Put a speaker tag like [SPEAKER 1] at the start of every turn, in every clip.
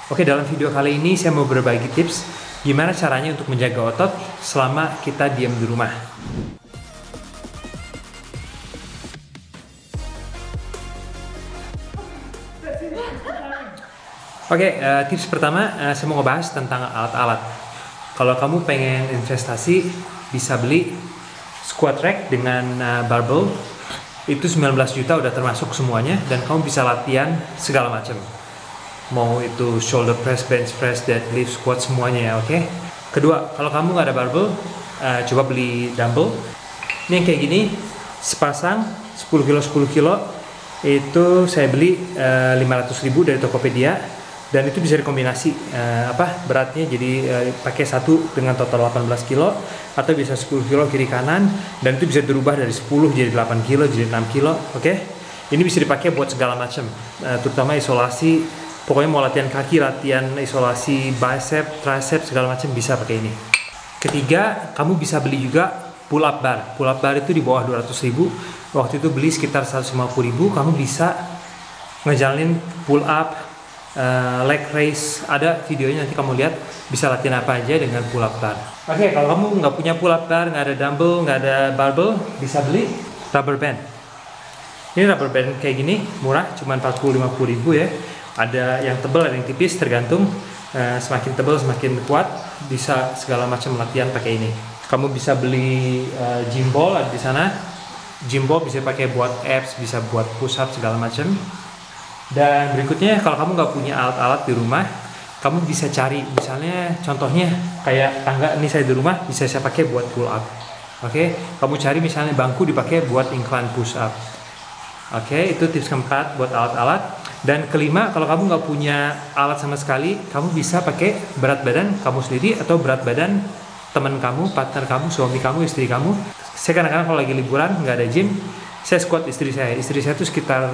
[SPEAKER 1] Oke, dalam video kali ini saya mau berbagi tips gimana caranya untuk menjaga otot selama kita diam di rumah. Oke, tips pertama saya mau ngebahas tentang alat-alat. Kalau kamu pengen investasi, bisa beli squat rack dengan barbell. Itu 19 juta udah termasuk semuanya, dan kamu bisa latihan segala macam. Mau itu shoulder press, bench press, deadlift, squat, semuanya ya, oke? Kedua, kalau kamu nggak ada barbell, coba beli dumbbell. Ini yang kayak gini, sepasang 10 kilo 10 kilo. Itu saya beli 500.000 dari Tokopedia, dan itu bisa dikombinasi beratnya, jadi pakai satu dengan total 18 kilo, atau bisa 10 kilo kiri kanan, dan itu bisa dirubah dari 10 jadi 8 kilo jadi 6 kilo, oke? Ini bisa dipakai buat segala macam, terutama isolasi. Pokoknya mau latihan kaki, latihan isolasi bicep, tricep, segala macam bisa pakai ini. Ketiga, kamu bisa beli juga pull up bar. Pull up bar itu di bawah 200.000. Waktu itu beli sekitar 150.000. Kamu bisa ngejalanin pull up, leg race. Ada videonya, nanti kamu lihat. Bisa latihan apa aja dengan pull up bar. Oke, kalau kamu nggak punya pull up bar, nggak ada dumbbell, nggak ada barbell, bisa beli rubber band. Ini rubber band kayak gini, murah, cuma 40-50.000 ya. Ada yang tebal, ada yang tipis, tergantung. Semakin tebal semakin kuat. Bisa segala macam latihan pakai ini. Kamu bisa beli gym ball, ada di sana. Gym ball bisa pakai buat abs, bisa buat push up, segala macam. Dan berikutnya, kalau kamu nggak punya alat-alat di rumah, kamu bisa cari, misalnya contohnya kayak tangga ini saya di rumah, bisa saya pakai buat pull up. Oke, kamu cari misalnya bangku dipakai buat incline push up. Oke, itu tips keempat buat alat-alat. Dan kelima, kalau kamu nggak punya alat sama sekali, kamu bisa pakai berat badan kamu sendiri atau berat badan teman kamu, partner kamu, suami kamu, istri kamu. Saya kadang-kadang kalau lagi liburan nggak ada gym, saya squat istri saya. Istri saya itu sekitar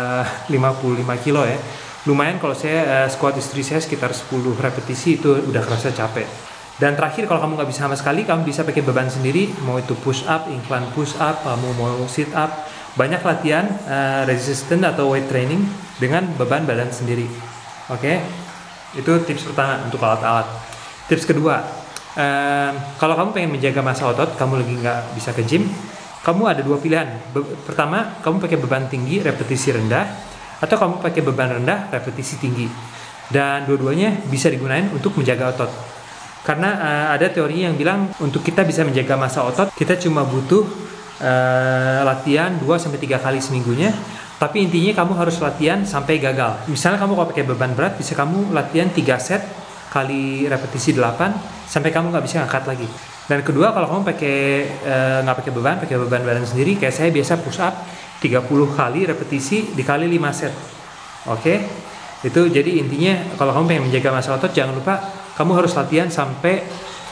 [SPEAKER 1] 55 kilo ya. Lumayan kalau saya squat istri saya sekitar 10 repetisi, itu udah kerasa capek. Dan terakhir, kalau kamu nggak bisa sama sekali, kamu bisa pakai beban sendiri, mau itu push up, incline push up, kamu mau sit up. Banyak latihan resistance atau weight training dengan beban badan sendiri. Oke, itu tips pertama untuk alat-alat. Tips kedua, kalau kamu pengen menjaga massa otot, kamu lagi nggak bisa ke gym, kamu ada dua pilihan. Pertama, kamu pakai beban tinggi, repetisi rendah, atau kamu pakai beban rendah, repetisi tinggi. Dan dua-duanya bisa digunakan untuk menjaga otot. Karena ada teori yang bilang untuk kita bisa menjaga massa otot, kita cuma butuh latihan 2-3 kali seminggunya, tapi intinya kamu harus latihan sampai gagal. Misalnya kamu kalau pakai beban berat, bisa kamu latihan 3 set kali repetisi 8 sampai kamu nggak bisa ngangkat lagi. Dan kedua, kalau kamu nggak pakai beban badan sendiri, kayak saya biasa push up 30 kali repetisi dikali 5 set. Oke, itu jadi intinya kalau kamu pengen menjaga massa otot, jangan lupa kamu harus latihan sampai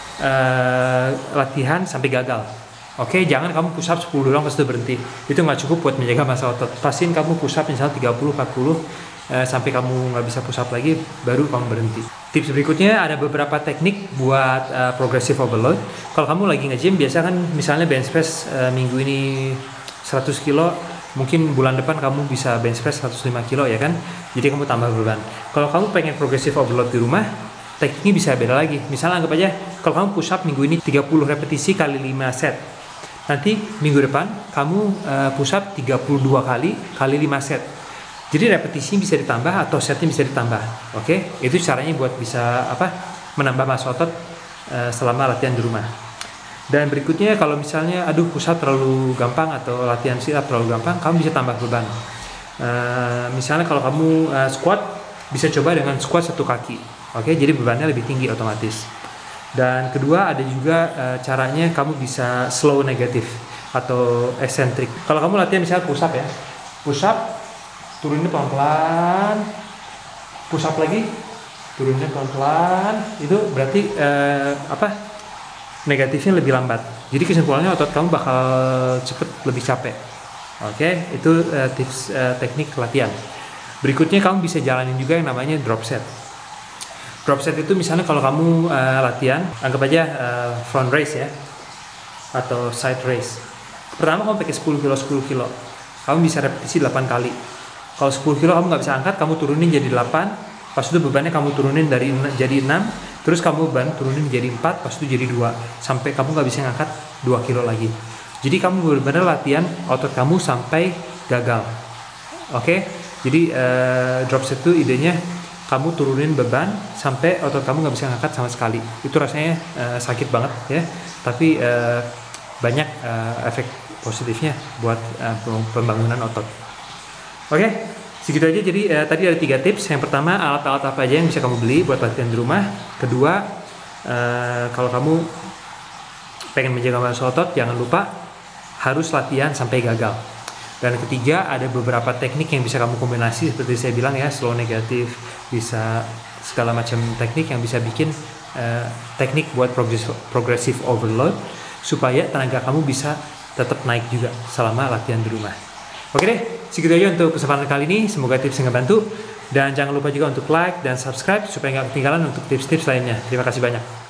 [SPEAKER 1] gagal. Oke, jangan kamu push up 10 doang terus berhenti. Itu nggak cukup buat menjaga massa otot. Pastiin kamu push up misalnya 30-40 sampai kamu nggak bisa push up lagi, baru kamu berhenti. Tips berikutnya, ada beberapa teknik buat progressive overload. Kalau kamu lagi nge-gym, biasa kan misalnya bench press minggu ini 100 kilo, mungkin bulan depan kamu bisa bench press 105 kilo ya kan? Jadi kamu tambah beban. Kalau kamu pengen progressive overload di rumah, tekniknya bisa beda lagi. Misalnya anggap aja kalau kamu push up minggu ini 30 repetisi kali 5 set. Nanti minggu depan kamu push up 32 kali 5 set. Jadi repetisi bisa ditambah atau setnya bisa ditambah. Oke, itu caranya buat bisa menambah massa otot selama latihan di rumah. Dan berikutnya, kalau misalnya push up terlalu gampang atau latihan sit up terlalu gampang, kamu bisa tambah beban. Misalnya kalau kamu squat, bisa coba dengan squat satu kaki. Oke, jadi bebannya lebih tinggi otomatis. Dan kedua, ada juga caranya kamu bisa slow negatif atau eccentric. Kalau kamu latihan misalnya push up ya, push up turunnya pelan-pelan, push up lagi turunnya pelan-pelan, itu berarti negatifnya lebih lambat. Jadi kesimpulannya otot kamu bakal cepet lebih capek. Oke, itu tips teknik latihan. Berikutnya, kamu bisa jalanin juga yang namanya drop set. Drop set itu misalnya kalau kamu latihan, anggap aja front raise ya, atau side raise. Pertama kamu pakai 10 kilo 10 kilo, kamu bisa repetisi 8 kali. Kalau 10 kilo kamu nggak bisa angkat, kamu turunin jadi 8, pas itu bebannya kamu turunin jadi 6, terus kamu beban turunin jadi 4, pas itu jadi 2, sampai kamu nggak bisa ngangkat 2 kilo lagi. Jadi kamu benar-benar latihan otot kamu sampai gagal. Oke, jadi drop set itu idenya kamu turunin beban sampai otot kamu nggak bisa ngangkat sama sekali. Itu rasanya sakit banget ya, tapi banyak efek positifnya buat pembangunan otot. Oke, segitu aja. Jadi tadi ada 3 tips. Yang pertama, alat-alat apa aja yang bisa kamu beli buat latihan di rumah. Kedua, kalau kamu pengen menjaga massa otot, jangan lupa harus latihan sampai gagal. Dan ketiga, ada beberapa teknik yang bisa kamu kombinasi seperti saya bilang ya, slow negatif, bisa segala macam teknik yang bisa bikin teknik buat progressive overload supaya tenaga kamu bisa tetap naik juga selama latihan di rumah. Oke deh, segitu aja untuk kesempatan kali ini. Semoga tips yang ngebantu, dan jangan lupa juga untuk like dan subscribe supaya nggak ketinggalan untuk tips-tips lainnya. Terima kasih banyak.